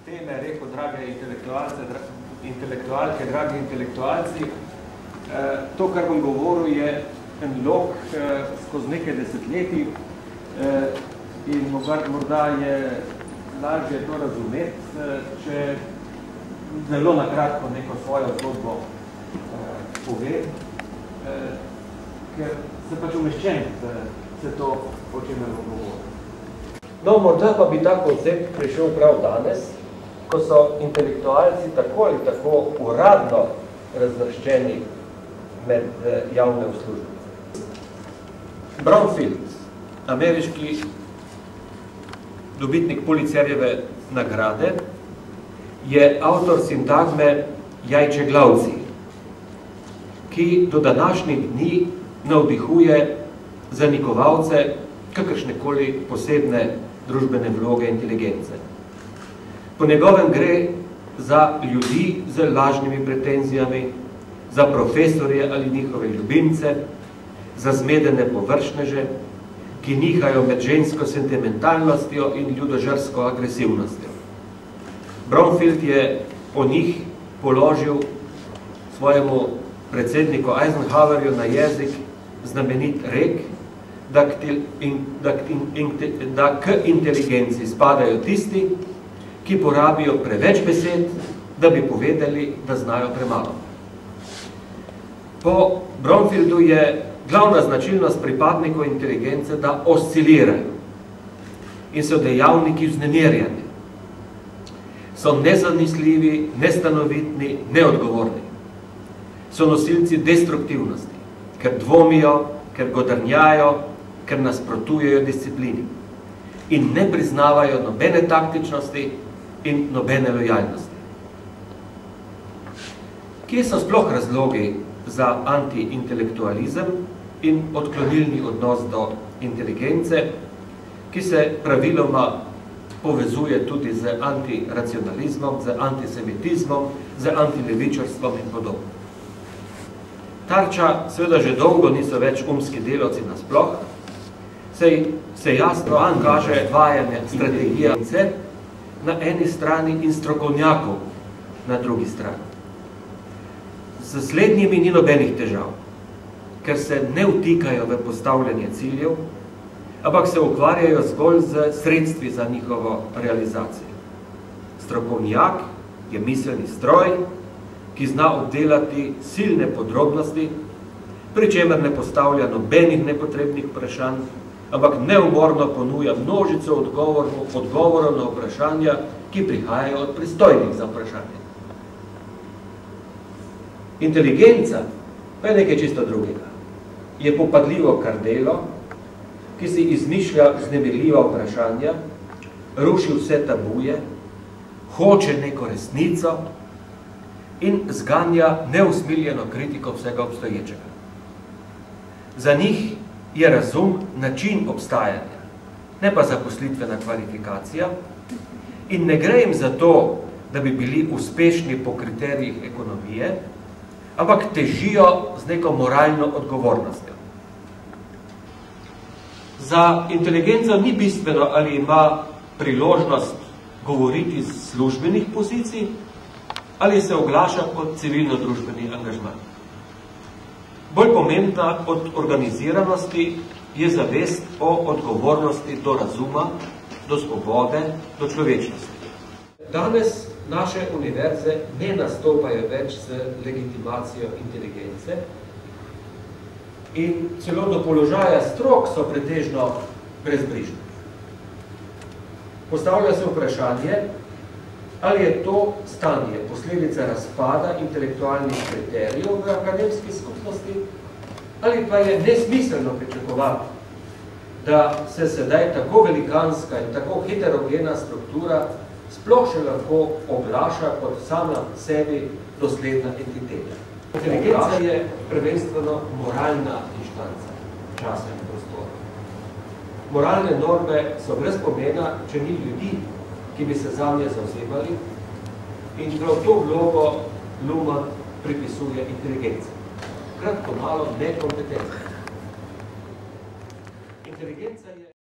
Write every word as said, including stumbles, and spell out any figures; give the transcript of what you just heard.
teme rekel, drage intelektualce, dra, intelektualke, dragi intelektualci. E, to, kar bom govoril, je en lok e, skozi nekaj desetletij e, in morda je lažje to razumeti, e, če zelo nakratko neko svojo zgodbo e, pove, e, ker se pač umeščen se to, o čemer bom govoril. No, morda pa bi ta koncept prišel prav danes, ko so intelektualci tako ali tako uradno razvrščeni med javne uslužbence. Bromfield, ameriški dobitnik Pulitzerjeve nagrade, je avtor sintagme jajčeglavci, ki do današnjih dni navdihuje zanikovalce kakršnekoli posebne družbene vloge inteligence. Po njegovem gre za ljudi z lažnimi pretenzijami, za profesorje ali njihove ljubimce, za zmedene površneže, ki nihajo med žensko sentimentalnostjo in ljudožersko agresivnostjo. Bromfield je o njih položil svojemu predsedniku Eisenhowerju na jezik znamenit rek, da k, in, da, in, da k inteligenci spadajo tisti, ki porabijo preveč besed, da bi povedali, da znajo premalo. Po Bromfieldu je glavna značilnost pripadnikov inteligence, da oscilirajo in so dejavniki vznemirjanja. So nezanesljivi, nestanovitni, neodgovorni. So nosilci destruktivnosti, ker dvomijo, ker godrnjajo, ker nasprotujejo disciplini in ne priznavajo nobene taktičnosti in nobene lojalnosti. Kje so sploh razlogi za antiintelektualizem in odklonilni odnos do inteligence, ki se praviloma povezuje tudi z antiracionalizmom, z antisemitizmom, z antilevičarstvom in podobno. Tarča seveda že dolgo niso več umski delavci nasploh, saj se jasno angaže vajanje strategije na eni strani in strokovnjakov na drugi strani. Z slednjimi ni nobenih težav, ker se ne vtikajo v postavljanje ciljev, ampak se ukvarjajo zgolj z sredstvi za njihovo realizacijo. Strokovnjak je miselni stroj, ki zna obdelati silne podrobnosti, pri čemer ne postavlja nobenih nepotrebnih vprašanj, ampak neumorno ponuja množico odgovorov, odgovorov na vprašanja, ki prihajajo od pristojnih za vprašanje. Inteligenca pa je nekaj čisto drugega. Je popadljivo kardelo, ki si izmišlja vznemirljiva vprašanja, ruši vse tabuje, hoče neko resnico in zganja neusmiljeno kritiko vsega obstoječega. Za njih je razum način obstajanja, ne pa zaposlitvena kvalifikacija, in ne gre jim za to, da bi bili uspešni po kriterijih ekonomije, ampak težijo z neko moralno odgovornostjo. Za inteligenco ni bistveno, ali ima priložnost govoriti z službenih pozicij, ali se oglaša kot civilno-družbeni angažman. Bolj pomembna od organiziranosti je zavest o odgovornosti do razuma, do svobode, do človečnosti. Danes naše univerze ne nastopajo več z legitimacijo inteligence in celo do položaja strok so pretežno brezbrižni. Postavlja se vprašanje, ali je to stanje posledica razpada intelektualnih kriterijev v akademski skupnosti, ali pa je nesmiselno pričakovati, da se sedaj tako velikanska in tako heterogena struktura sploh še lahko oglaša kot sama sebi dosledna entiteta. Inteligenca je prvenstveno moralna inštanca časa in prostora. Moralne norme so brez pomena, če ni ljudi, ki bi se zanje zavzemali, in prav to vlogo Luhmann pripisuje inteligenci. Kratko malo nekompetentno. Inteligenca je